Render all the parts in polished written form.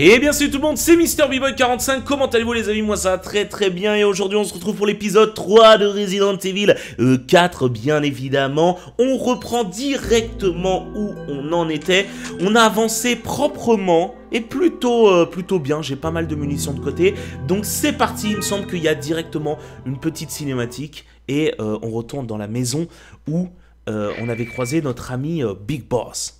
Et bien salut tout le monde, c'est MrBboy45, comment allez-vous les amis? Moi ça va très bien et aujourd'hui on se retrouve pour l'épisode 3 de Resident Evil 4 bien évidemment. On reprend directement où on en était, on a avancé proprement et plutôt bien, j'ai pas mal de munitions de côté. Donc c'est parti, il me semble qu'il y a directement une petite cinématique et on retourne dans la maison où on avait croisé notre ami Big Boss.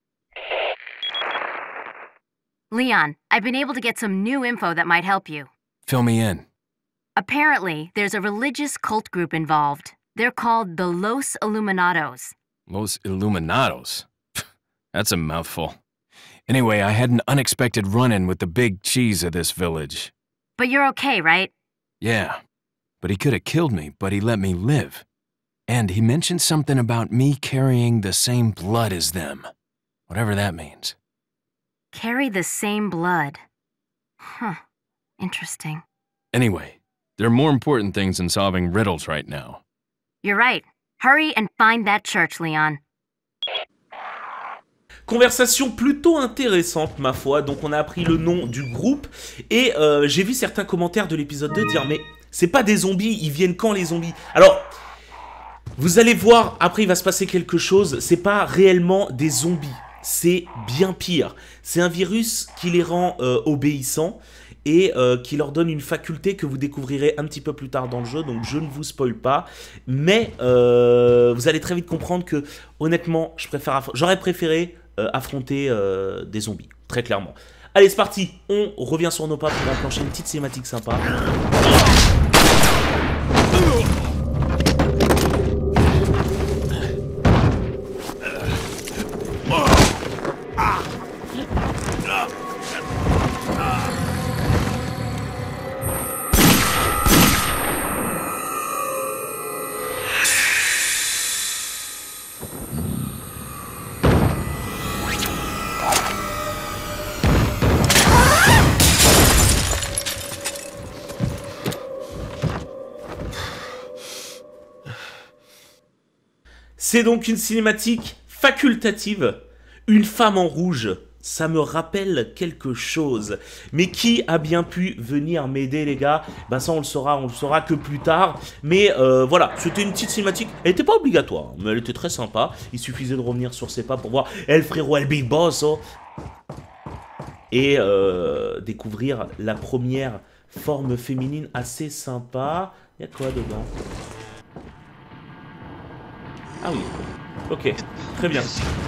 Leon, I've been able to get some new info that might help you. Fill me in. Apparently, there's a religious cult group involved. They're called the Los Illuminados. Los Illuminados? That's a mouthful. Anyway, I had an unexpected run-in with the big cheese of this village. But you're okay, right? Yeah, but he could have killed me, but he let me live. And he mentioned something about me carrying the same blood as them. Whatever that means. Carry the same blood. Huh. Interesting. Anyway, there are more important things than solving riddles right now. You're right. Hurry and find that church, Leon. Conversation plutôt intéressante ma foi, donc on a appris le nom du groupe et j'ai vu certains commentaires de l'épisode 2 dire mais c'est pas des zombies, ils viennent quand les zombies? Alors, vous allez voir, après il va se passer quelque chose, c'est pas réellement des zombies. C'est bien pire. C'est un virus qui les rend obéissants et qui leur donne une faculté que vous découvrirez un petit peu plus tard dans le jeu, donc je ne vous spoil pas. Mais vous allez très vite comprendre que, honnêtement, j'aurais préféré affronter des zombies, très clairement. Allez, c'est parti, on revient sur nos pas pour enclencher une petite cinématique sympa. C'est donc une cinématique facultative. Une femme en rouge, ça me rappelle quelque chose. Mais qui a bien pu venir m'aider les gars? Bah ça on le saura que plus tard. Mais voilà, c'était une petite cinématique. Elle n'était pas obligatoire, mais elle était très sympa. Il suffisait de revenir sur ses pas pour voir El frérot, El Big Boss. Oh. Et découvrir la première forme féminine assez sympa. Il y a quoi dedans? Ah oui, ok, très bien.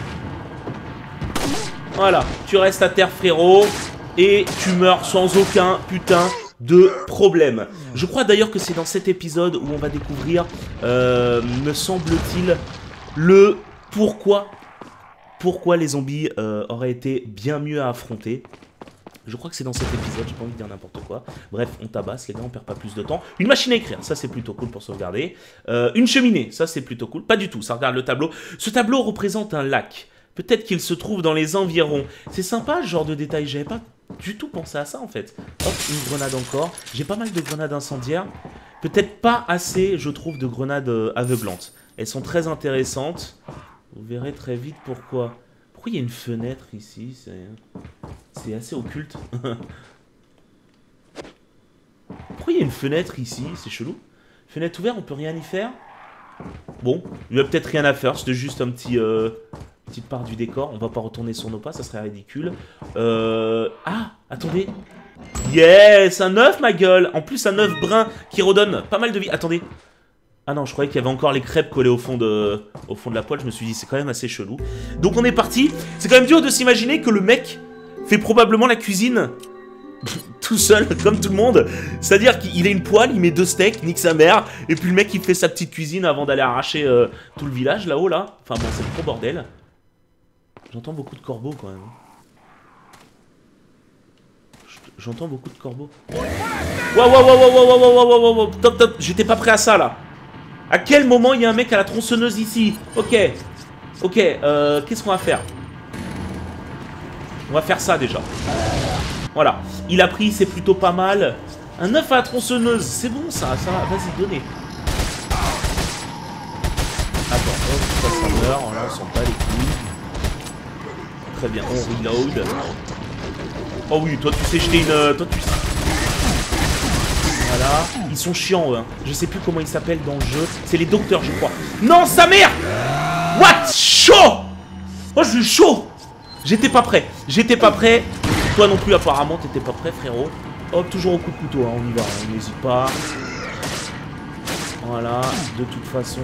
Voilà, tu restes à terre frérot, et tu meurs sans aucun putain de problème. Je crois d'ailleurs que c'est dans cet épisode où on va découvrir, me semble-t-il, le pourquoi les zombies auraient été bien mieux à affronter. Je crois que c'est dans cet épisode, j'ai pas envie de dire n'importe quoi. Bref, on tabasse les gars, on perd pas plus de temps. Une machine à écrire, ça c'est plutôt cool pour sauvegarder. Une cheminée, ça c'est plutôt cool. Pas du tout, ça regarde le tableau. Ce tableau représente un lac. Peut-être qu'il se trouve dans les environs. C'est sympa ce genre de détail, j'avais pas du tout pensé à ça en fait. Hop, une grenade encore. J'ai pas mal de grenades incendiaires. Peut-être pas assez, je trouve, de grenades aveuglantes. Elles sont très intéressantes. Vous verrez très vite pourquoi. Pourquoi il y a une fenêtre ici? C'est assez occulte. Pourquoi il y a une fenêtre ici? C'est chelou. Fenêtre ouverte, on peut rien y faire. Bon, il n'y a peut-être rien à faire. C'était juste un petit... petite part du décor. On va pas retourner sur nos pas, ça serait ridicule. Ah, attendez. Yes, un œuf, ma gueule. En plus, un œuf brun qui redonne pas mal de vie. Attendez. Ah non, je croyais qu'il y avait encore les crêpes collées au fond de la poêle. Je me suis dit, c'est quand même assez chelou. Donc on est parti. C'est quand même dur de s'imaginer que le mec fait probablement la cuisine tout seul, comme tout le monde. C'est-à-dire qu'il a une poêle, il met 2 steaks, nique sa mère. Et puis le mec, il fait sa petite cuisine avant d'aller arracher tout le village là-haut, là. Enfin bon, c'est le gros bordel. J'entends beaucoup de corbeaux quand même. J'entends beaucoup de corbeaux. Wow, top, j'étais pas prêt à ça là. À quel moment il y a un mec à la tronçonneuse ici? Ok, qu'est-ce qu'on va faire? On va faire ça déjà. Voilà, il a pris, c'est plutôt pas mal. Un œuf à la tronçonneuse, c'est bon ça, vas-y, donnez. Attends, hop, ça meurt, là on s'en bat les couilles. Très bien, on reload. Oh oui, toi tu sais jeter une... Toi tu sais... Voilà. Ils sont chiants, eux. Hein. Je sais plus comment ils s'appellent dans le jeu. C'est les docteurs, je crois. Non, sa mère! What? Chaud! Oh, je suis chaud! J'étais pas prêt. J'étais pas prêt. Toi non plus, apparemment, t'étais pas prêt, frérot. Hop, toujours au coup de couteau, hein. On y va. On n'hésite pas. Voilà. De toute façon...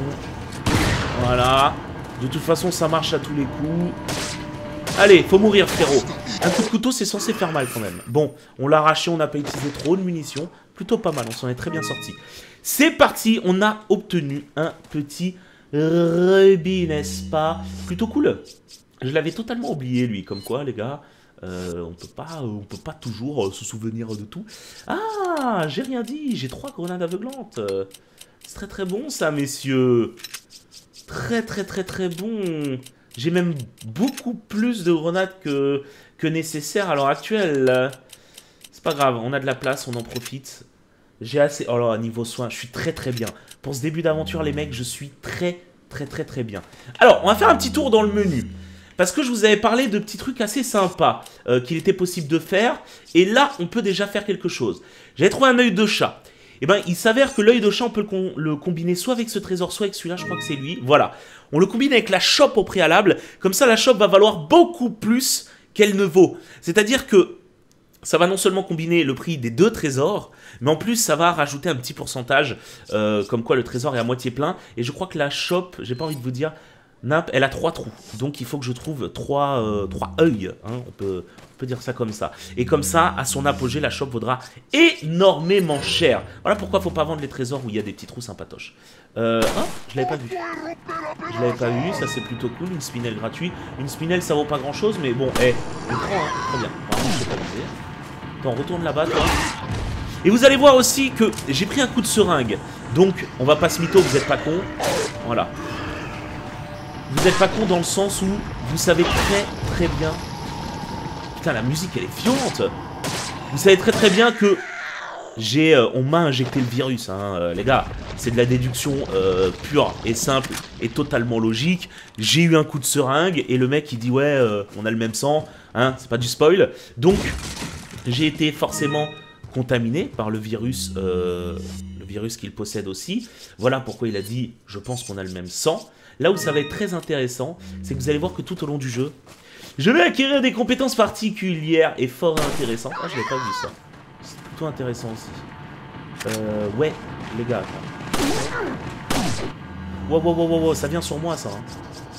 Voilà. De toute façon, ça marche à tous les coups. Allez, faut mourir, frérot. Un coup de couteau, c'est censé faire mal, quand même. Bon, on l'a arraché, on n'a pas utilisé trop de munitions. Plutôt pas mal, on s'en est très bien sorti. C'est parti, on a obtenu un petit rubis, n'est-ce pas? Plutôt cool. Je l'avais totalement oublié, lui. Comme quoi, les gars, on peut pas toujours se souvenir de tout. Ah, j'ai rien dit, j'ai 3 grenades aveuglantes. C'est très très bon, ça, messieurs. Très très très très bon. J'ai même beaucoup plus de grenades que nécessaire à l'heure actuelle. C'est pas grave, on a de la place, on en profite. J'ai assez... Oh là, niveau soins, je suis très très bien. Pour ce début d'aventure, les mecs, je suis très très très très bien. Alors, on va faire un petit tour dans le menu. Parce que je vous avais parlé de petits trucs assez sympas qu'il était possible de faire. Et là, on peut déjà faire quelque chose. J'avais trouvé un œil de chat. Et ben, il s'avère que l'œil de chat, on peut le combiner soit avec ce trésor, soit avec celui-là, je crois que c'est lui. Voilà. On le combine avec la shop au préalable. Comme ça, la shop va valoir beaucoup plus qu'elle ne vaut. C'est-à-dire que ça va non seulement combiner le prix des 2 trésors, mais en plus, ça va rajouter un petit pourcentage, comme quoi le trésor est à moitié plein. Et je crois que la shop, j'ai pas envie de vous dire, elle a 3 trous. Donc, il faut que je trouve 3 œils. Hein, on peut dire ça comme ça. Et comme ça, à son apogée, la shop vaudra énormément cher. Voilà pourquoi faut pas vendre les trésors où il y a des petits trous sympatoches. Oh, je l'avais pas vu. Je l'avais pas vu, ça c'est plutôt cool. Une spinelle gratuite. Une spinelle, ça vaut pas grand chose, mais bon, on prend, hein, très bien. Vraiment, je sais pas viser. Attends, retourne là-bas, toi. Et vous allez voir aussi que j'ai pris un coup de seringue. Donc, on va pas se mytho, vous êtes pas con. Voilà. Vous êtes pas con dans le sens où vous savez très très bien... Putain, la musique, elle est violente. Vous savez très très bien que on m'a injecté le virus, hein, les gars. C'est de la déduction pure et simple et totalement logique. J'ai eu un coup de seringue et le mec, il dit, ouais, on a le même sang. Hein, c'est pas du spoil. Donc, j'ai été forcément contaminé par le virus qu'il possède aussi. Voilà pourquoi il a dit, je pense qu'on a le même sang. Là où ça va être très intéressant, c'est que vous allez voir que tout au long du jeu, je vais acquérir des compétences particulières et fort intéressantes. Ah, je n'avais pas vu ça. C'est plutôt intéressant aussi. Ouais, les gars. Wow, ça vient sur moi, ça. Hein.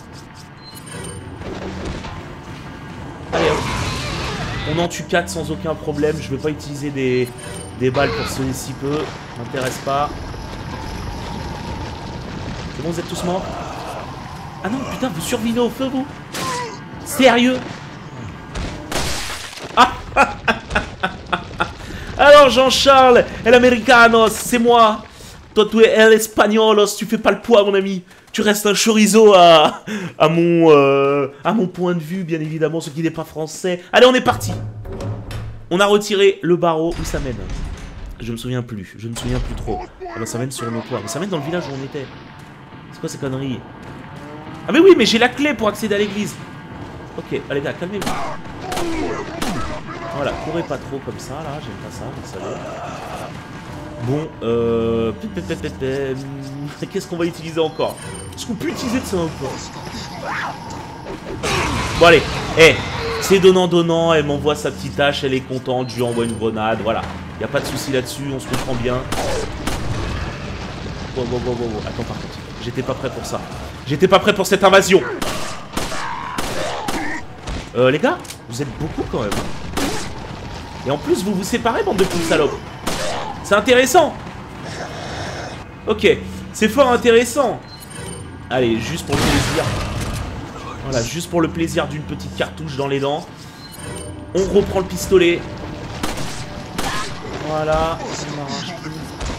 Allez, hop. On en tue 4 sans aucun problème. Je vais pas utiliser des balles pour sonner si peu. M'intéresse pas. C'est bon, vous êtes tous morts? Ah non, putain, vous survivez au feu, vous? Sérieux? Ah. Alors, Jean-Charles, el americanos, c'est moi. Toi, tu es el españolos, tu fais pas le poids, mon ami. Tu restes un chorizo à mon point de vue, bien évidemment, ce qui n'est pas français. Allez, on est parti. On a retiré le barreau. Où ça mène? Je me souviens plus. Je ne me souviens plus trop. Ah bah, ça mène sur nos toits. Mais ça mène dans le village où on était. C'est quoi ces conneries? Ah mais oui, mais j'ai la clé pour accéder à l'église. Ok, allez gars, calmez-vous. Voilà, courez pas trop comme ça, là. J'aime pas ça, les salauds. Bon, qu'est-ce qu'on va utiliser encore? Est-ce qu'on peut utiliser de ça encore? Bon allez, c'est donnant, elle m'envoie sa petite hache, elle est contente, je lui envoie une grenade, voilà. Y a pas de souci là-dessus, on se comprend bien. Wow. Attends, par contre, j'étais pas prêt pour ça. J'étais pas prêt pour cette invasion. Les gars, vous êtes beaucoup quand même. Et en plus, vous vous séparez, bande de petites salopes. C'est intéressant. Ok, c'est fort intéressant. Allez, juste pour le plaisir. Voilà, juste pour le plaisir d'une petite cartouche dans les dents. On reprend le pistolet. Voilà, on m'arrache tout.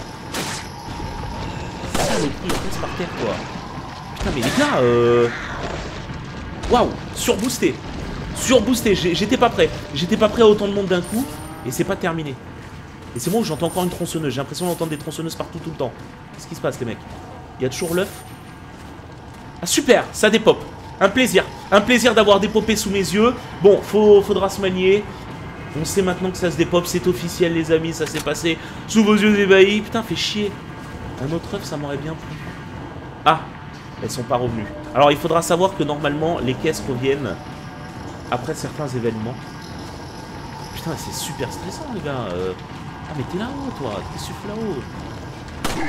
Ça, le prix, il reste par terre, quoi. Putain, mais les gars, waouh, surboosté. Surboosté, j'étais pas prêt. J'étais pas prêt à autant de monde d'un coup. Et c'est pas terminé. Et c'est bon, j'entends encore une tronçonneuse. J'ai l'impression d'entendre des tronçonneuses partout, tout le temps. Qu'est-ce qui se passe, les mecs? Il y a toujours l'œuf. Ah, super, ça dépop. Un plaisir d'avoir dépopé sous mes yeux. Bon, faudra se manier. On sait maintenant que ça se dépop, c'est officiel les amis, ça s'est passé sous vos yeux ébahis. Putain, fait chier. Un autre œuf, ça m'aurait bien plu. Ah, elles sont pas revenues. Alors il faudra savoir que normalement les caisses reviennent après certains événements. Putain, c'est super stressant les gars. Ah mais t'es là-haut toi, t'es souffle là-haut.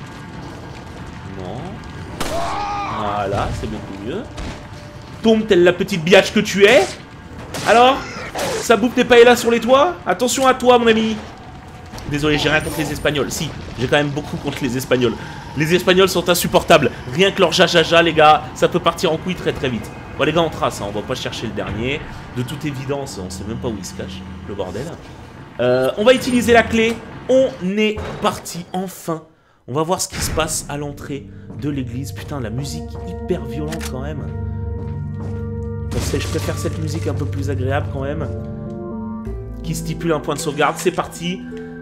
Non. Voilà, c'est beaucoup mieux. Tombe telle la petite biatch que tu es. Alors, ça bouffe des paellas sur les toits? Attention à toi mon ami. Désolé, j'ai rien contre les Espagnols. Si, j'ai quand même beaucoup contre les Espagnols. Les Espagnols sont insupportables. Rien que leur jajaja, les gars, ça peut partir en couille très très vite. Bon, les gars, on trace, hein. On va pas chercher le dernier. De toute évidence, on sait même pas où il se cache, le bordel. On va utiliser la clé. On est parti, enfin. On va voir ce qui se passe à l'entrée de l'église. Putain, la musique hyper violente quand même. Je préfère cette musique un peu plus agréable quand même. Qui stipule un point de sauvegarde. C'est parti.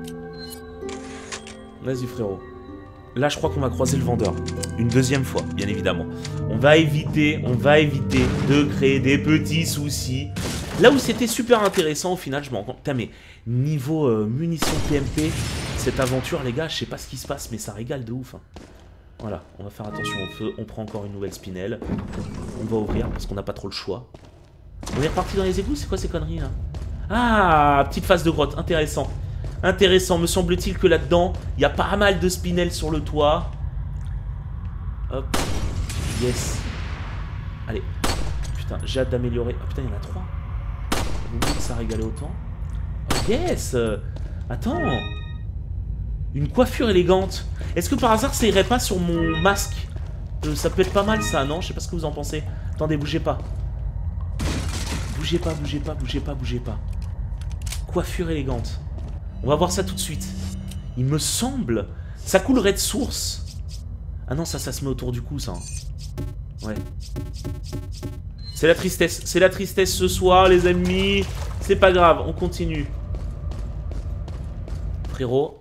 Vas-y frérot. Là je crois qu'on va croiser le vendeur. Une deuxième fois, bien évidemment. On va éviter de créer des petits soucis. Là où c'était super intéressant au final, je me rends compte. Putain mais niveau munitions TMP, cette aventure les gars, je sais pas ce qui se passe mais ça régale de ouf. Hein. Voilà, on va faire attention au feu. On prend encore une nouvelle spinelle. On va ouvrir parce qu'on n'a pas trop le choix. On est reparti dans les égouts, c'est quoi ces conneries là? Ah, petite phase de grotte, intéressant. Intéressant, me semble-t-il que là-dedans, il y a pas mal de spinels sur le toit. Hop. Yes. Allez. Putain, j'ai hâte d'améliorer. Ah putain, il y en a 3. Vous voulez que ça régalait autant? Oh yes. Attends. Une coiffure élégante. Est-ce que par hasard, ça irait pas sur mon masque? Ça peut être pas mal ça, non? Je sais pas ce que vous en pensez. Attendez, bougez pas. Bougez pas, bougez pas, bougez pas, bougez pas. Coiffure élégante. On va voir ça tout de suite. Il me semble... Ça coulerait de source. Ah non, ça se met autour du cou, ça. Ouais. C'est la tristesse. C'est la tristesse ce soir, les amis. C'est pas grave, on continue. Frérot.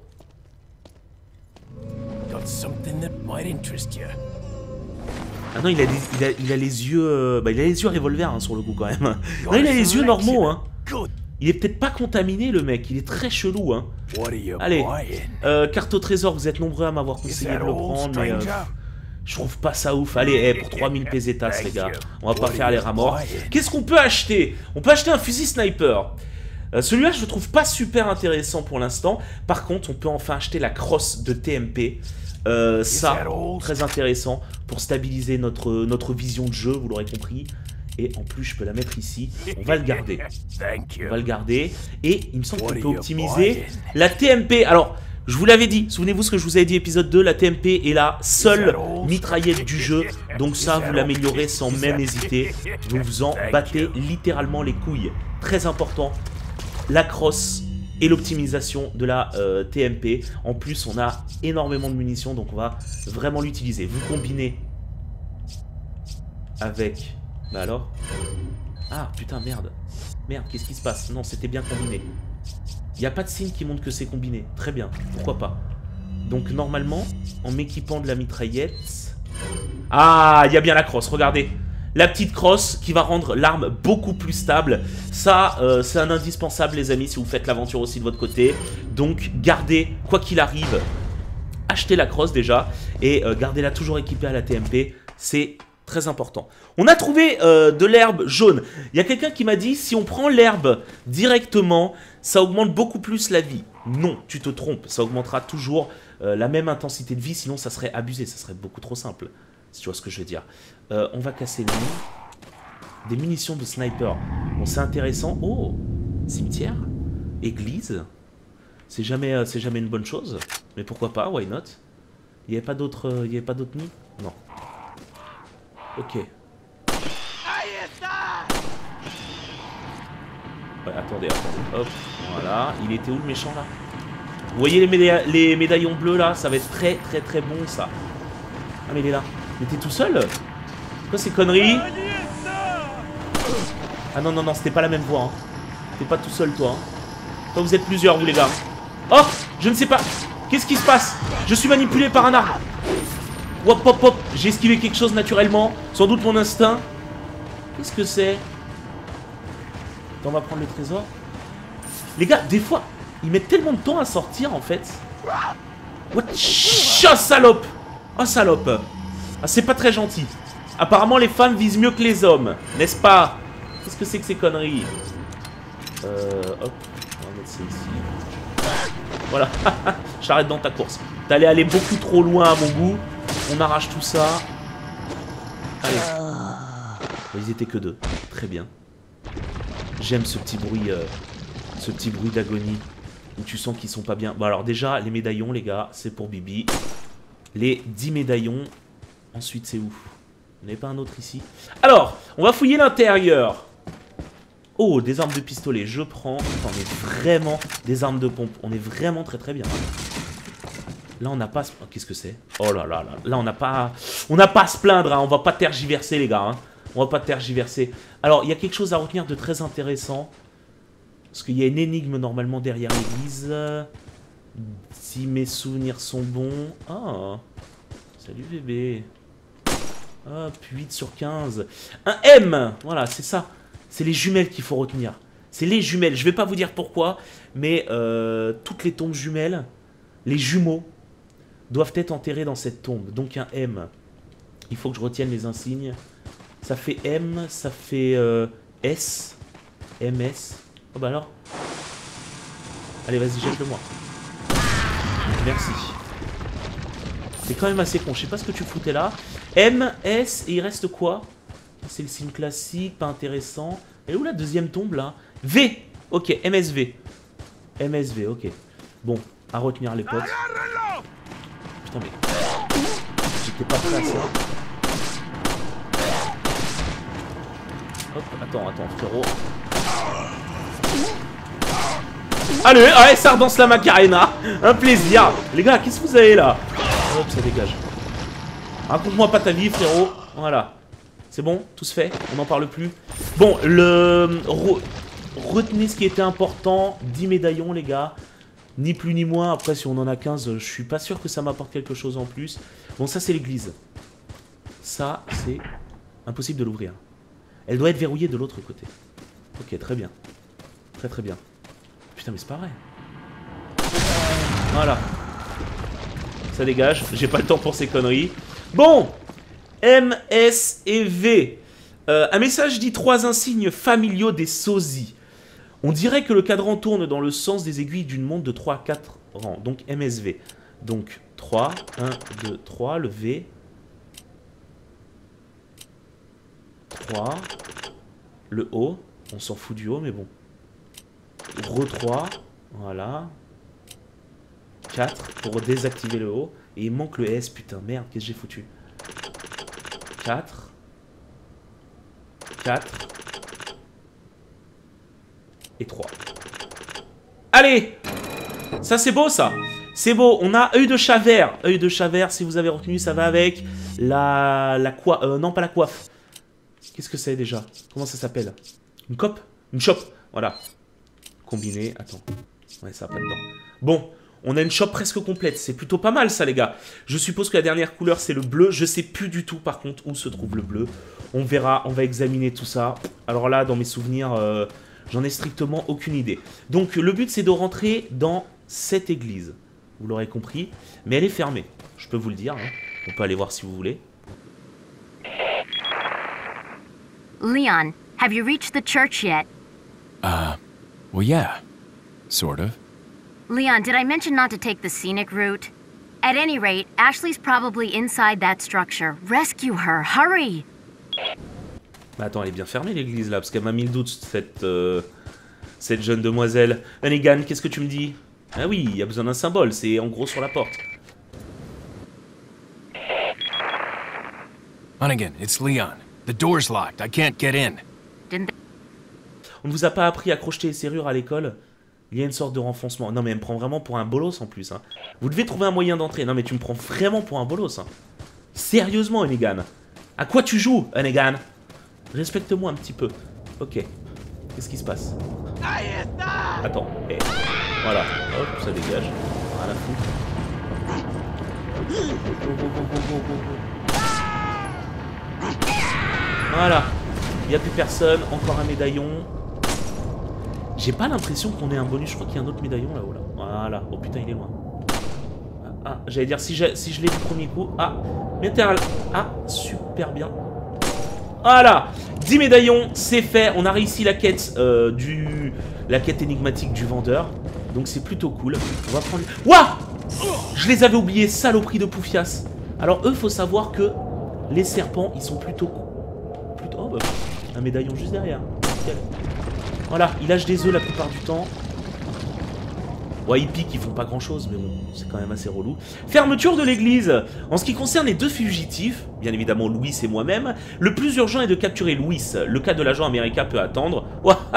Ah non, il a les yeux... il a les yeux revolver hein, sur le coup, quand même. Non, il a les yeux normaux, hein. Il est peut-être pas contaminé le mec, il est très chelou hein. Allez, carte au trésor, vous êtes nombreux à m'avoir conseillé de le prendre mais je trouve pas ça ouf. Allez, pour 3000 pesetas les gars, on va pas faire les rats morts. Qu'est-ce qu'on peut acheter? On peut acheter un fusil sniper. Celui-là je le trouve pas super intéressant pour l'instant. Par contre on peut enfin acheter la crosse de TMP. Ça, très intéressant pour stabiliser notre vision de jeu, vous l'aurez compris. Et en plus, je peux la mettre ici. On va le garder. On va le garder. Et il me semble qu'on peut optimiser la TMP. Alors, je vous l'avais dit. Souvenez-vous ce que je vous avais dit épisode 2. La TMP est la seule mitraillette du jeu. Donc ça, vous l'améliorez sans même hésiter. Vous vous en battez littéralement les couilles. Très important. La crosse et l'optimisation de la TMP. En plus, on a énormément de munitions. Donc on va vraiment l'utiliser. Vous combinez avec... Bah alors? Ah putain merde. Merde, qu'est-ce qui se passe? Non, c'était bien combiné. Il n'y a pas de signe qui montre que c'est combiné. Très bien, pourquoi pas. Donc normalement, en m'équipant de la mitraillette... Ah, il y a bien la crosse, regardez. La petite crosse qui va rendre l'arme beaucoup plus stable. Ça, c'est un indispensable les amis si vous faites l'aventure aussi de votre côté. Donc gardez, quoi qu'il arrive, achetez la crosse déjà. Et gardez-la toujours équipée à la TMP. C'est... très important. On a trouvé de l'herbe jaune. Il y a quelqu'un qui m'a dit, si on prend l'herbe directement, ça augmente beaucoup plus la vie. Non, tu te trompes. Ça augmentera toujours la même intensité de vie, sinon ça serait abusé. Ça serait beaucoup trop simple, si tu vois ce que je veux dire. On va casser le mur. Des munitions de sniper. Bon, c'est intéressant. Oh, cimetière. Église. C'est jamais une bonne chose. Mais pourquoi pas, why not? Il n'y avait pas d'autres nids? Non. Ok. Ouais, attendez. Hop, voilà. Il était où le méchant là? Vous voyez les médaillons bleus là? Ça va être très très très bon ça. Ah mais il est là. Mais t'es tout seul? Quoi ces conneries? Ah non non non, c'était pas la même voix. Hein. T'es pas tout seul toi. Hein. Toi vous êtes plusieurs vous les gars. Oh, je ne sais pas. Qu'est-ce qui se passe? Je suis manipulé par un arbre. Hop hop hop, j'ai esquivé quelque chose naturellement. Sans doute mon instinct. Qu'est-ce que c'est? On va prendre le trésor. Les gars, des fois, ils mettent tellement de temps à sortir, en fait. What? Oh, salope! Oh, salope! Ah, c'est pas très gentil. Apparemment, les femmes visent mieux que les hommes, n'est-ce pas? Qu'est-ce que c'est que ces conneries? Hop, on va mettre ça ici. Voilà, j'arrête dans ta course. T'allais aller beaucoup trop loin à mon goût. On arrache tout ça. Allez. Ils étaient que 2. Très bien. J'aime ce petit bruit d'agonie où tu sens qu'ils sont pas bien. Bon alors déjà, les médaillons, les gars, c'est pour Bibi. Les 10 médaillons. Ensuite, c'est où? Il n'y en avait pas un autre ici. Alors, on va fouiller l'intérieur. Oh, des armes de pistolet, je prends. On est vraiment des armes de pompe. On est vraiment très très bien. Là, on n'a pas... Oh, qu'est-ce que c'est? Oh là là là. Là, on n'a pas... On n'a pas à se plaindre, hein. On va pas tergiverser, les gars. Hein. On va pas tergiverser. Alors, il y a quelque chose à retenir de très intéressant. Parce qu'il y a une énigme, normalement, derrière l'église. Si mes souvenirs sont bons... Ah. Salut, bébé. Hop, 8 sur 15. Un M. Voilà, c'est ça. C'est les jumelles qu'il faut retenir. C'est les jumelles. Je vais pas vous dire pourquoi, mais toutes les tombes jumelles, les jumeaux, doivent être enterrés dans cette tombe. Donc un M. Il faut que je retienne les insignes. Ça fait M, ça fait S. MS. Oh bah alors. Allez, vas-y, jette-le-moi. Merci. C'est quand même assez con. Je sais pas ce que tu foutais là. M, S, et il reste quoi? C'est le signe classique, pas intéressant. Et où la deuxième tombe là? V. Ok, MSV. MSV, ok. Bon, à retenir les potes. Putain mais... J'étais pas prêt à ça. Hop, attends, frérot. Allez, allez, ça redanse la Macarena. Un plaisir. Les gars, qu'est-ce que vous avez là? Hop, ça dégage. Raconte-moi pas ta vie, frérot. Voilà. C'est bon? Tout se fait? On n'en parle plus? Bon, retenez ce qui était important. 10 médaillons, les gars. Ni plus ni moins. Après, si on en a 15, je suis pas sûr que ça m'apporte quelque chose en plus. Bon, ça, c'est l'église. Ça, c'est impossible de l'ouvrir. Elle doit être verrouillée de l'autre côté. Ok, très bien. Très très bien. Putain, mais c'est pas vrai. Voilà. Ça dégage. J'ai pas le temps pour ces conneries. Bon, M, S et V. Un message dit 3 insignes familiaux des sosies. On dirait que le cadran tourne dans le sens des aiguilles d'une montre de 3 à 4 rangs. Donc MSV. Donc 3, 1, 2, 3, le V. 3. Le O. On s'en fout du O, mais bon. Re 3. Voilà. 4 pour désactiver le O. Et il manque le S, putain, merde, qu'est-ce que j'ai foutu? 4. 4. Et 3. Allez! Ça, c'est beau, ça. C'est beau. On a œil de chat vert. Œil de chat vert, si vous avez retenu, ça va avec la coiffe. Non, pas la coiffe. Qu'est-ce que c'est, déjà? Comment ça s'appelle? Une cope? Une chope. Voilà. Combiné. Attends. Ouais, ça va pas dedans. Bon. On a une shop presque complète. C'est plutôt pas mal, ça, les gars. Je suppose que la dernière couleur, c'est le bleu. Je sais plus du tout, par contre, où se trouve le bleu. On verra. On va examiner tout ça. Alors là, dans mes souvenirs, j'en ai strictement aucune idée. Donc, le but, c'est de rentrer dans cette église. Vous l'aurez compris. Mais elle est fermée. Je peux vous le dire. Hein. On peut aller voir si vous voulez. Leon, have you reached the church yet? Well, yeah. Sort of. Leon, did I mention not to take the scenic route? At any rate, Ashley's probably inside that structure. Rescue her, hurry! Bah attends, elle est bien fermée l'église là, parce qu'elle m'a mis le doute, cette jeune demoiselle. Hannigan, qu'est-ce que tu me dis? Ah oui, il y a besoin d'un symbole, c'est en gros sur la porte. Hannigan, it's Leon. The door's locked. I can't get in. On ne vous a pas appris à crocheter les serrures à l'école? Il y a une sorte de renfoncement. Non mais elle me prend vraiment pour un bolos en plus. Hein. Vous devez trouver un moyen d'entrer. Non mais tu me prends vraiment pour un bolos. Hein. Sérieusement, Hannigan. À quoi tu joues, Hannigan? Respecte-moi un petit peu. Ok. Qu'est-ce qui se passe? Attends. Eh. Voilà. Hop, ça dégage. Rien à foutre. Voilà. Il n'y a plus personne. Encore un médaillon. J'ai pas l'impression qu'on ait un bonus. Je crois qu'il y a un autre médaillon là-haut. Là. Voilà. Oh putain, il est loin. Ah, j'allais dire, si je l'ai du premier coup. Ah, latéral. Ah, super bien. Voilà, 10 médaillons, c'est fait. On a réussi la quête, la quête énigmatique du vendeur. Donc c'est plutôt cool. On va prendre... Ouah! Je les avais oubliés, saloperie de Poufias. Alors eux, faut savoir que les serpents, ils sont plutôt... Oh bah, un médaillon juste derrière. Nickel. Voilà, il lâche des œufs la plupart du temps. Ouais, ils piquent, ils font pas grand chose, mais bon, c'est quand même assez relou. Fermeture de l'église. En ce qui concerne les deux fugitifs, bien évidemment Louis et moi-même, le plus urgent est de capturer Louis. Le cas de l'agent américain peut attendre.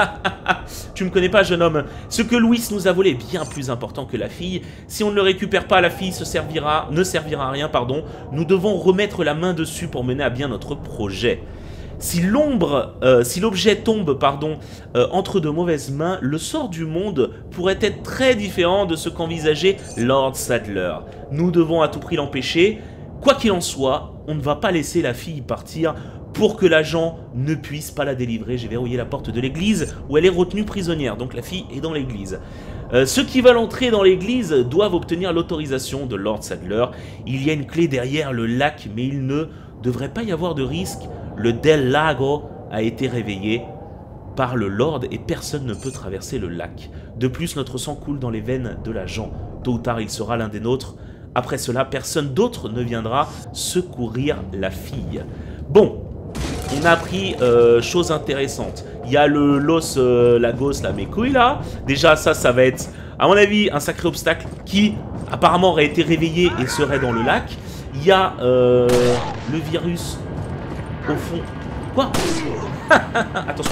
Tu me connais pas, jeune homme. Ce que Louis nous a volé est bien plus important que la fille. Si on ne le récupère pas, la fille ne servira à rien, pardon. Nous devons remettre la main dessus pour mener à bien notre projet. Si l'objet tombe, entre de mauvaises mains, le sort du monde pourrait être très différent de ce qu'envisageait Lord Sadler. Nous devons à tout prix l'empêcher. Quoi qu'il en soit, on ne va pas laisser la fille partir pour que l'agent ne puisse pas la délivrer. J'ai verrouillé la porte de l'église où elle est retenue prisonnière, donc la fille est dans l'église. Ceux qui veulent entrer dans l'église doivent obtenir l'autorisation de Lord Sadler. Il y a une clé derrière le lac, mais il ne devrait pas y avoir de risque. Le Del Lago a été réveillé par le Lord et personne ne peut traverser le lac. De plus, notre sang coule dans les veines de l'agent. Tôt ou tard, il sera l'un des nôtres. Après cela, personne d'autre ne viendra secourir la fille. Bon, on a appris chose intéressante. Il y a le Los Lagos, là, mes couilles, là. Déjà, ça va être, à mon avis, un sacré obstacle qui, apparemment, aurait été réveillé et serait dans le lac. Il y a le virus... au fond. Quoi? Attention.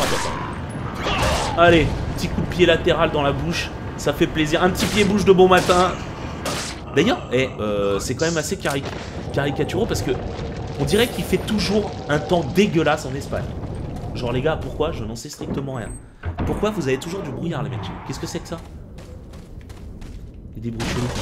Allez, petit coup de pied latéral dans la bouche. Ça fait plaisir. Un petit pied-bouche de bon matin. D'ailleurs, c'est quand même assez caricaturaux parce que on dirait qu'il fait toujours un temps dégueulasse en Espagne. Genre les gars, pourquoi? Je n'en sais strictement rien. Pourquoi vous avez toujours du brouillard les mecs? Qu'est-ce que c'est que ça? Il y a des bruits chelous.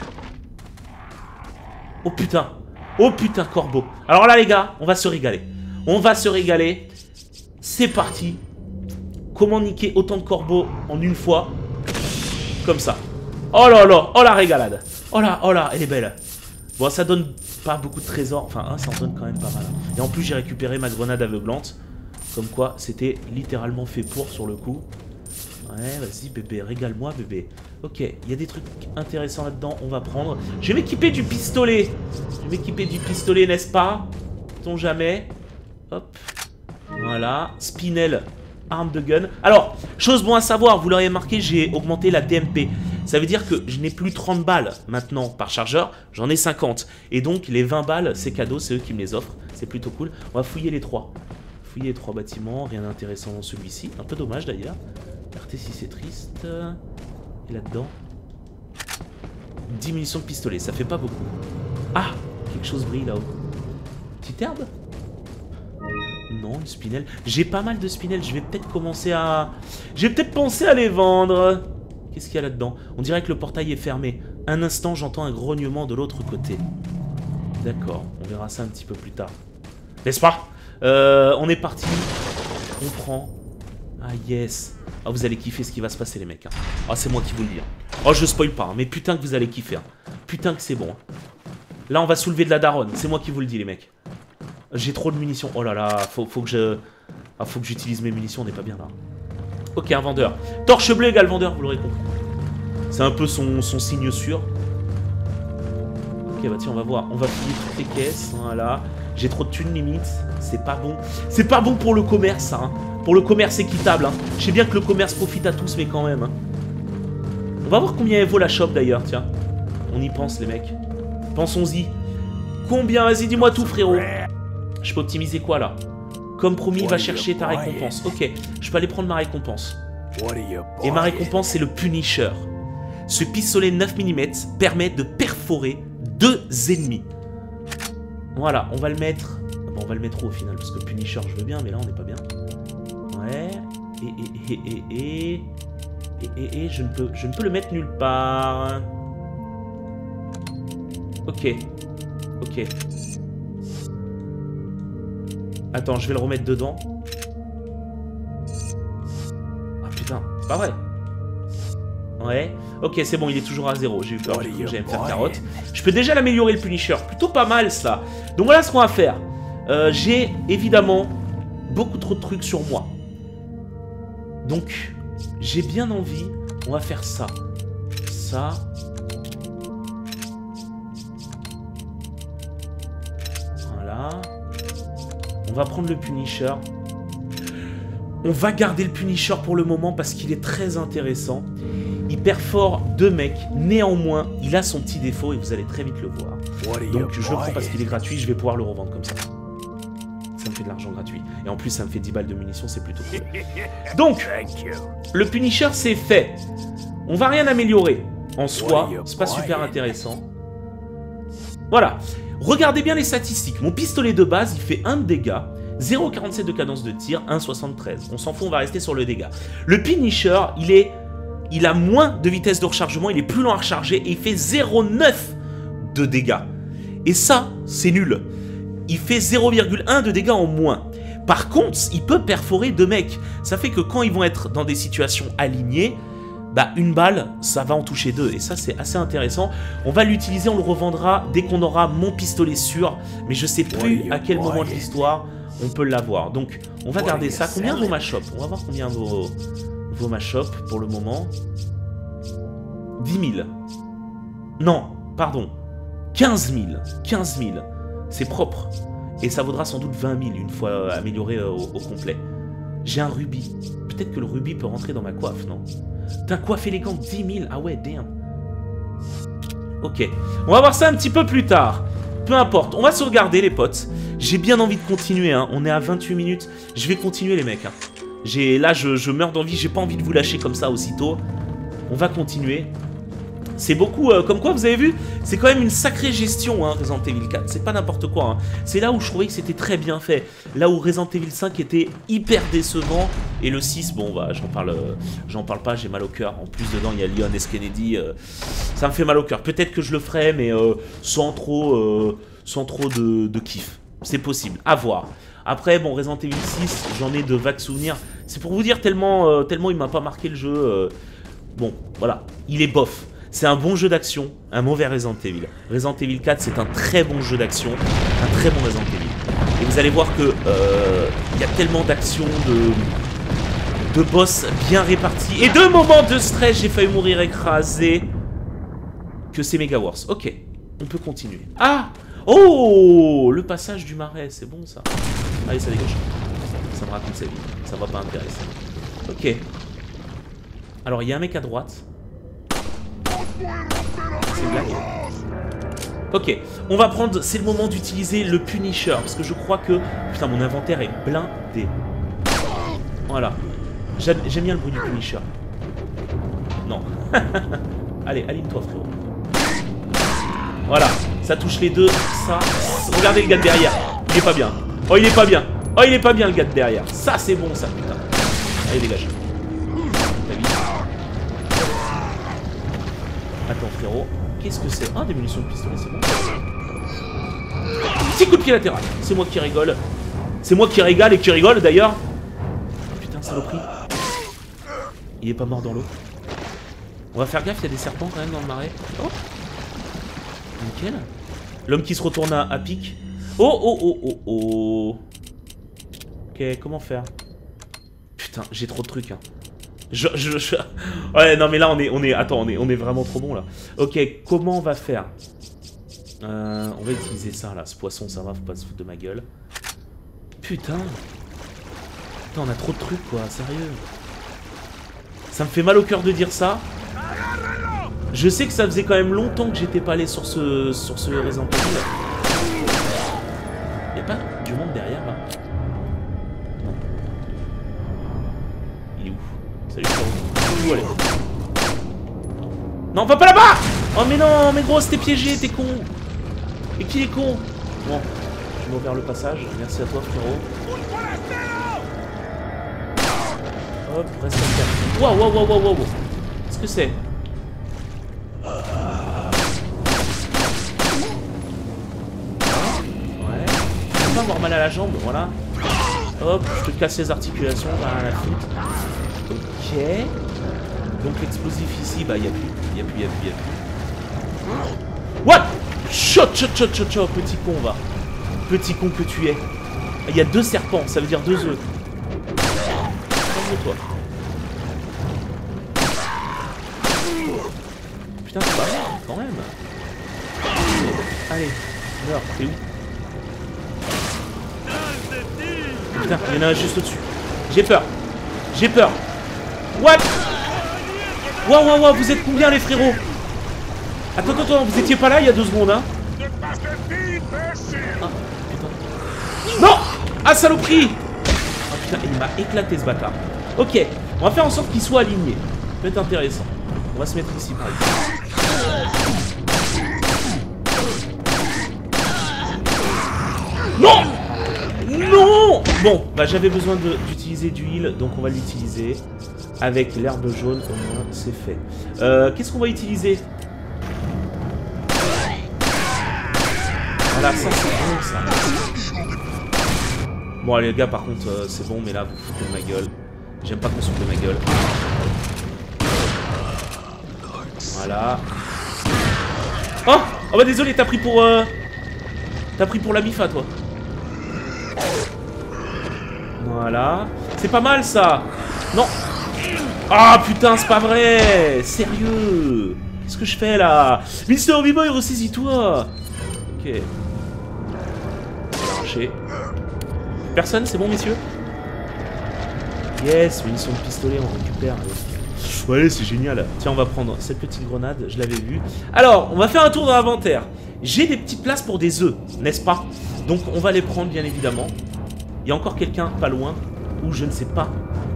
Oh putain! Oh putain, corbeau. Alors là les gars, on va se régaler. On va se régaler. C'est parti. Comment niquer autant de corbeaux en une fois? Comme ça. Oh là là, oh la régalade. Oh là, elle est belle. Bon, ça donne pas beaucoup de trésors. Enfin, ça en donne quand même pas mal. Et en plus, j'ai récupéré ma grenade aveuglante. Comme quoi, c'était littéralement fait pour sur le coup. Ouais, vas-y bébé, régale-moi bébé. Ok, il y a des trucs intéressants là-dedans, on va prendre. Je vais m'équiper du pistolet. N'est-ce pas? Sait-on jamais. Hop. Voilà, Spinel, arme de gun. Alors, chose bon à savoir, vous l'auriez marqué, j'ai augmenté la DMP. Ça veut dire que je n'ai plus 30 balles maintenant par chargeur, j'en ai 50. Et donc, les 20 balles, c'est cadeau, c'est eux qui me les offrent. C'est plutôt cool. On va fouiller les trois. Fouiller les trois bâtiments, rien d'intéressant dans celui-ci. Un peu dommage d'ailleurs. RT6 c'est triste. Et là-dedans 10 munitions de pistolet, ça fait pas beaucoup. Ah, quelque chose brille là-haut. Petite herbe? Non, une spinelle. J'ai pas mal de spinelles, je vais peut-être commencer à... J'ai peut-être pensé à les vendre. Qu'est-ce qu'il y a là-dedans? On dirait que le portail est fermé. Un instant, j'entends un grognement de l'autre côté. D'accord, on verra ça un petit peu plus tard. N'est-ce pas? On est parti. On prend. Ah yes. Ah, vous allez kiffer ce qui va se passer les mecs. Hein. Ah, c'est moi qui vous le dis. Hein. Oh, je spoil pas, hein, mais putain que vous allez kiffer. Hein. Putain que c'est bon. Hein. Là, on va soulever de la daronne. C'est moi qui vous le dis les mecs. J'ai trop de munitions. Oh là là, faut que je... Ah, faut que j'utilise mes munitions, on n'est pas bien là. Ok, un vendeur. Torche bleue égale vendeur, vous l'aurez compris. C'est un peu son signe sûr. Ok, bah tiens, on va voir. On va fouiller toutes les caisses. Voilà. J'ai trop de thunes limite. C'est pas bon. C'est pas bon pour le commerce, ça. Hein. Pour le commerce équitable. Hein. Je sais bien que le commerce profite à tous, mais quand même. Hein. On va voir combien elle vaut la shop d'ailleurs, tiens. On y pense, les mecs. Pensons-y. Combien? Vas-y, dis-moi tout, frérot. Je peux optimiser quoi, là? Comme promis, va chercher ta récompense. Ok, je peux aller prendre ma récompense. Et ma récompense, c'est le Punisher. Ce pistolet 9 mm permet de perforer 2 ennemis. Voilà, on va le mettre... Bon, on va le mettre au final, parce que Punisher, je veux bien, mais là, on n'est pas bien. Ouais. Et je ne peux le mettre nulle part. Ok. Ok. Attends, je vais le remettre dedans. Ah putain, c'est pas vrai. Ouais. Ok, c'est bon, il est toujours à 0. J'ai eu peur, du coup, j'allais me faire carotte. Je peux déjà l'améliorer, le Punisher. Plutôt pas mal, ça. Donc voilà ce qu'on va faire. J'ai, évidemment, beaucoup trop de trucs sur moi. Donc, j'ai bien envie. On va faire ça. Ça. Voilà. On va prendre le Punisher. On va garder le Punisher pour le moment parce qu'il est très intéressant. Il perfore 2 mecs. Néanmoins, il a son petit défaut et vous allez très vite le voir. Donc je le prends parce qu'il est gratuit. Je vais pouvoir le revendre comme ça. Ça me fait de l'argent gratuit. Et en plus, ça me fait 10 balles de munitions. C'est plutôt cool. Donc, le Punisher, c'est fait. On va rien améliorer en soi. C'est pas super intéressant. Voilà. Regardez bien les statistiques. Mon pistolet de base, il fait 1 de dégâts. 0,47 de cadence de tir, 1,73. On s'en fout, on va rester sur le dégât. Le Punisher, il a moins de vitesse de rechargement, il est plus lent à recharger et il fait 0,9 de dégâts. Et ça, c'est nul. Il fait 0,1 de dégâts en moins. Par contre, il peut perforer 2 mecs. Ça fait que quand ils vont être dans des situations alignées, bah une balle, ça va en toucher 2. Et ça, c'est assez intéressant. On va l'utiliser, on le revendra dès qu'on aura mon pistolet sûr. Mais je sais plus à quel moment de l'histoire on peut l'avoir. Donc, on va garder ça. Combien vaut ma shop? On va voir combien vaut ma shop pour le moment. 10 000. Non, pardon. 15 000. 15 000. C'est propre. Et ça vaudra sans doute 20 000 une fois amélioré au complet. J'ai un rubis. Peut-être que le rubis peut rentrer dans ma coiffe, non? T'as coiffe élégante, 10 000. Ah ouais, damn. Ok. On va voir ça un petit peu plus tard. Peu importe. On va sauvegarder, les potes. J'ai bien envie de continuer, hein. On est à 28 minutes. Je vais continuer, les mecs. Hein. Là, je meurs d'envie. J'ai pas envie de vous lâcher comme ça aussitôt. On va continuer. C'est beaucoup... comme quoi, vous avez vu, c'est quand même une sacrée gestion, hein, Resident Evil 4. C'est pas n'importe quoi. Hein. C'est là où je trouvais que c'était très bien fait. Là où Resident Evil 5 était hyper décevant. Et le 6, bon, bah, j'en parle pas, j'ai mal au cœur. En plus, dedans, il y a Leon S. Kennedy. Ça me fait mal au cœur. Peut-être que je le ferai, mais sans trop de kiff. C'est possible, à voir. Après, bon, Resident Evil 6, j'en ai de vagues souvenirs. C'est pour vous dire tellement il m'a pas marqué le jeu. Bon, voilà, il est bof. C'est un bon jeu d'action, un mauvais Resident Evil. Resident Evil 4, c'est un très bon jeu d'action, un très bon Resident Evil. Et vous allez voir que il y a tellement d'actions, de boss bien répartis. Et de moments de stress, j'ai failli mourir écrasé. Que c'est méga worse. Ok, on peut continuer. Ah! Oh! Le passage du marais, c'est bon ça. Allez, ça dégage. Ça me raconte sa vie. Ça va pas intéresser. Ok. Alors, il y a un mec à droite. C'est blague. Ok, on va prendre... C'est le moment d'utiliser le Punisher. Parce que je crois que... Putain, mon inventaire est blindé. Voilà. J'aime bien le bruit du Punisher. Non. Allez, aligne-toi, frérot. Voilà. Ça touche les deux. Ça... Regardez le gars de derrière. Il est pas bien. Oh, il est pas bien. Oh, il est pas bien, le gars de derrière. Ça, c'est bon, ça, putain. Allez, dégage. Attends, frérot. Qu'est-ce que c'est? Ah, des munitions de pistolet, c'est bon. Petit coup de pied latéral. C'est moi qui rigole. C'est moi qui régale et qui rigole, d'ailleurs. Putain, saloperie. Il est pas mort dans l'eau. On va faire gaffe, il y a des serpents, quand même, dans le marais. Oh. Nickel. L'homme qui se retourne à pic. Oh, oh, oh, oh, oh. Ok, comment faire? Putain, j'ai trop de trucs, hein. Ouais, non, mais là, Attends, on est vraiment trop bon, là. Ok, comment on va faire? On va utiliser ça, là. Ce poisson, ça va, faut pas se foutre de ma gueule. Putain. Putain, on a trop de trucs, quoi, sérieux. Ça me fait mal au cœur de dire ça. Je sais que ça faisait quand même longtemps que j'étais pas allé sur ce Resident Evil. Y'a pas du monde derrière, là? Non. Il est où? Salut, frérot. Où aller? Non, va pas là-bas! Oh, mais non, mais gros, t'es piégé, t'es con. Et qui est con? Bon, je vais ouvrir le passage. Merci à toi, frérot. Hop, reste comme ça. Waouh, waouh, waouh, waouh, waouh. Qu'est-ce que c'est? Ouais. Tu vas pas avoir mal à la jambe, voilà. Hop, je te casse les articulations, t'as rien à foutre. Ok. Donc l'explosif ici, bah, il n'y a plus. Il n'y a plus, il n'y a plus, il n'y a plus. What? Shot, petit con, va. Petit con que tu es. Il y a 2 serpents, ça veut dire 2 œufs. Calme-toi. Putain, c'est pas mal, quand même. Allez, meurs, t'es où? Putain, il y en a un juste au-dessus. J'ai peur. J'ai peur. What? Waouh, vous êtes combien les frérots? Attends, vous étiez pas là il y a 2 secondes, hein? Ah, putain. Non! Ah, saloperie! Ah, putain, il m'a éclaté ce bâtard. Ok, on va faire en sorte qu'il soit aligné. Ça peut être intéressant. On va se mettre ici, par exemple. Non! Non! Bon, bah j'avais besoin d'utiliser du heal, donc on va l'utiliser. Avec l'herbe jaune, au moins, c'est fait. Qu'est-ce qu'on va utiliser? Voilà, ça c'est bon, ça. Bon, allez, les gars, par contre, c'est bon, mais là, vous foutez de ma gueule. J'aime pas qu'on se foute de ma gueule. Voilà. Oh! Oh bah désolé, t'as pris pour... T'as pris pour la Mifa, toi. Voilà. C'est pas mal, ça. Non. Ah, putain, c'est pas vrai. Sérieux. Qu'est-ce que je fais, là? Mister B-Boy, ressaisis-toi. Ok. Marcher. Personne, c'est bon, messieurs? Yes, munition de pistolet, on récupère. Ouais, c'est génial. Tiens, on va prendre cette petite grenade, je l'avais vue. Alors, on va faire un tour dans l'inventaire. J'ai des petites places pour des œufs, n'est-ce pas? Donc, on va les prendre, bien évidemment. Il y a encore quelqu'un pas loin, ou je ne sais pas.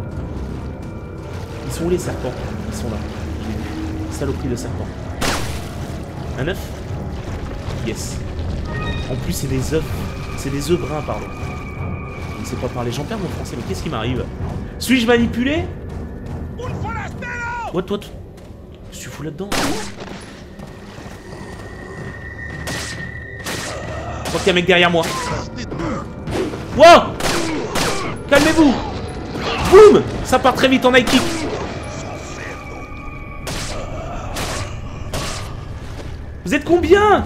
Ils sont où les serpents? Ils sont là. Saloperie de serpent. Un œuf? Yes. En plus, c'est des œufs. C'est des œufs bruns, pardon. Je ne sais pas parler. J'en perds mon français, mais qu'est-ce qui m'arrive? Suis-je manipulé? What? Je suis fou là-dedans. Je crois qu'il y a un mec derrière moi. Wow! Calmez-vous! Boum! Ça part très vite en high kick. Vous êtes combien?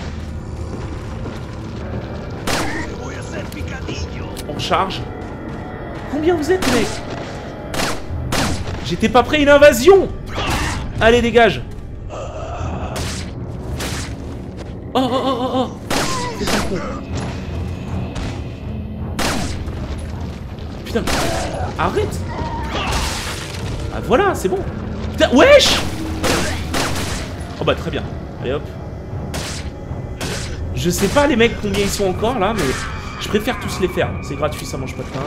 On charge. Combien vous êtes, mec? J'étais pas prêt à une invasion. Allez, dégage. Oh. C'est un con. Putain, arrête. Ah, voilà, c'est bon. Putain, wesh. Oh bah, très bien. Allez, hop. Je sais pas, les mecs, combien ils sont encore, là, mais je préfère tous les faire. C'est gratuit, ça mange pas de pain.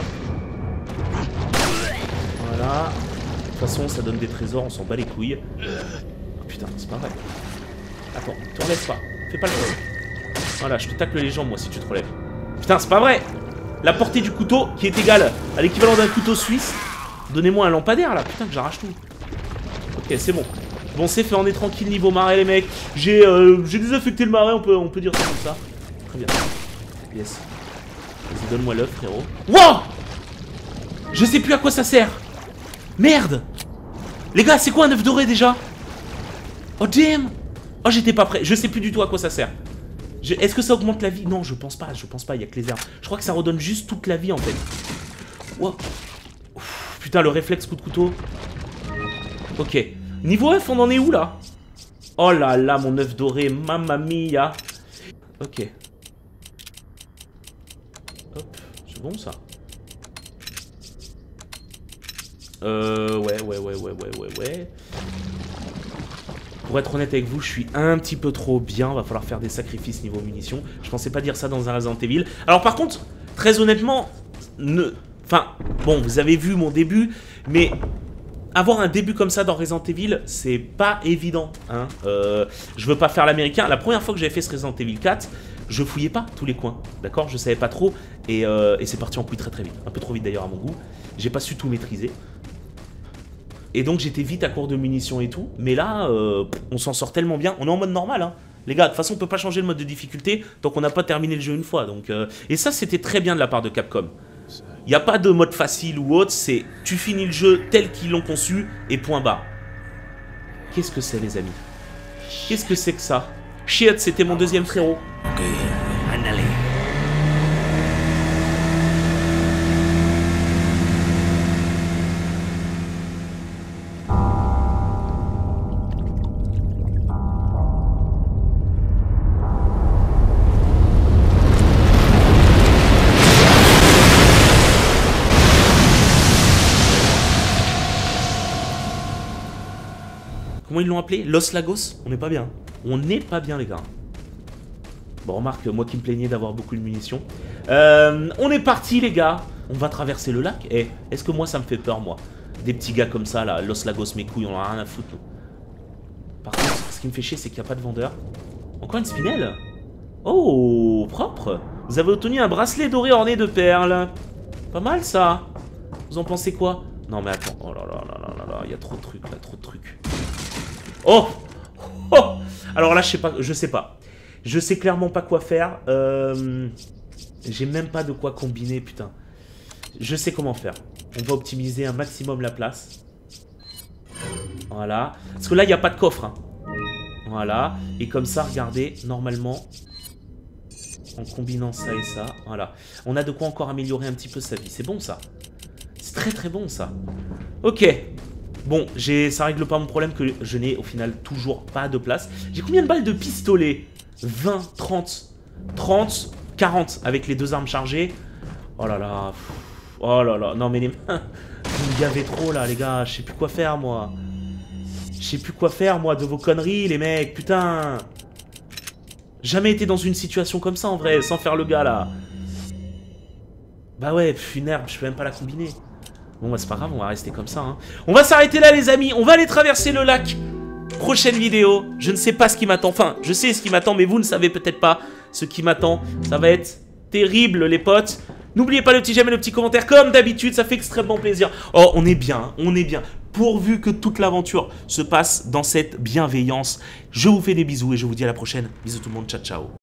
Voilà. De toute façon, ça donne des trésors, on s'en bat les couilles. Oh, putain, c'est pas vrai. Attends, te relève pas. Fais pas le problème. Voilà, je te tacle les jambes, moi, si tu te relèves. Putain, c'est pas vrai. La portée du couteau, qui est égale à l'équivalent d'un couteau suisse. Donnez-moi un lampadaire, là. Putain, que j'arrache tout. Ok, c'est bon. Bon, c'est fait, on est tranquille niveau marais, les mecs. J'ai désaffecté le marais, on peut dire ça comme ça. Très bien. Yes. Vas-y, donne-moi l'œuf, frérot. Wow! Je sais plus à quoi ça sert. Merde! Les gars, c'est quoi un œuf doré déjà? Oh damn! Oh, j'étais pas prêt. Je sais plus du tout à quoi ça sert. Est-ce que ça augmente la vie? Non, je pense pas, il y a que les herbes. Je crois que ça redonne juste toute la vie en fait. Wow. Ouf, putain, le réflexe coup de couteau. Ok. Niveau œuf, on en est où là? Oh là là, mon œuf doré, mamma mia. Ok. Hop, c'est bon ça. Ouais. Pour être honnête avec vous, je suis un petit peu trop bien. Va falloir faire des sacrifices niveau munitions. Je pensais pas dire ça dans un Resident Evil. Alors par contre, très honnêtement, enfin, bon, vous avez vu mon début, mais avoir un début comme ça dans Resident Evil, c'est pas évident. Hein. Je veux pas faire l'américain. La première fois que j'avais fait ce Resident Evil 4, je fouillais pas tous les coins. D'accord? Je savais pas trop. Et c'est parti en couille très très vite. Un peu trop vite d'ailleurs à mon goût. J'ai pas su tout maîtriser. Et donc j'étais vite à court de munitions et tout. Mais là, on s'en sort tellement bien. On est en mode normal, hein. Les gars, de toute façon, on peut pas changer le mode de difficulté tant qu'on n'a pas terminé le jeu une fois. Donc, et ça, c'était très bien de la part de Capcom. Il n'y a pas de mode facile ou autre. C'est tu finis le jeu tel qu'ils l'ont conçu et point barre. Qu'est-ce que c'est, les amis? Qu'est-ce que c'est que ça? Shit, c'était mon deuxième frérot. Ok, ándale. Comment ils l'ont appelé? Los Lagos? On n'est pas bien. On n'est pas bien, les gars. Bon, remarque, moi qui me plaignais d'avoir beaucoup de munitions. On est parti, les gars. On va traverser le lac. Eh, est-ce que moi, ça me fait peur, moi? Des petits gars comme ça, là. Los Lagos, mes couilles, on en a rien à foutre, nous. Par contre, ce qui me fait chier, c'est qu'il n'y a pas de vendeur. Encore une spinelle? Oh, propre. Vous avez obtenu un bracelet doré orné de perles. Pas mal, ça. Vous en pensez quoi? Non, mais attends. Oh là là là là là là. Il y a trop de trucs, là. Trop de trucs. Oh! Oh! Alors là, je sais pas. Je sais clairement pas quoi faire. J'ai même pas de quoi combiner, putain. Je sais comment faire. On va optimiser un maximum la place. Voilà. Parce que là, il n'y a pas de coffre. Hein. Voilà. Et comme ça, regardez, normalement, en combinant ça et ça, voilà. On a de quoi encore améliorer un petit peu sa vie. C'est bon, ça. C'est très très bon, ça. Ok. Bon, ça règle pas mon problème que je n'ai au final toujours pas de place. J'ai combien de balles de pistolet? 20, 30, 30, 40 avec les deux armes chargées. Oh là là. Oh là là. Non mais les mains. Vous me gavez trop là les gars. Je sais plus quoi faire moi. Je sais plus quoi faire moi de vos conneries les mecs. Putain. Jamais été dans une situation comme ça en vrai. Sans faire le gars là. Bah ouais, une herbe. Je peux même pas la combiner. Bon bah c'est pas grave, on va rester comme ça hein. On va s'arrêter là les amis, on va aller traverser le lac. Prochaine vidéo, je ne sais pas ce qui m'attend. Enfin, je sais ce qui m'attend, mais vous ne savez peut-être pas ce qui m'attend. Ça va être terrible les potes. N'oubliez pas le petit j'aime et le petit commentaire comme d'habitude, ça fait extrêmement plaisir. Oh, on est bien, on est bien. Pourvu que toute l'aventure se passe dans cette bienveillance. Je vous fais des bisous et je vous dis à la prochaine. Bisous tout le monde, ciao ciao.